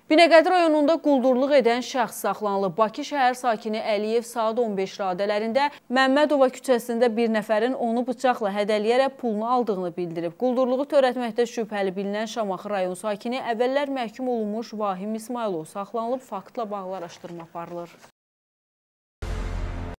Binəqədi rayonunda quldurluq edən şəxs saxlanılıb. Bakı şəhər sakini Əliyev saat 15 radələrində Məmmədova küçəsində bir nəfərin onu bıçaqla hədələyərək pulunu aldığını bildirib. Quldurluğu törətməkdə şübhəli bilinən Şamaxı rayon sakini əvvəllər məhkum olunmuş Vahim İsmailov saxlanılıb, faktla bağlı araşdırma aparılır.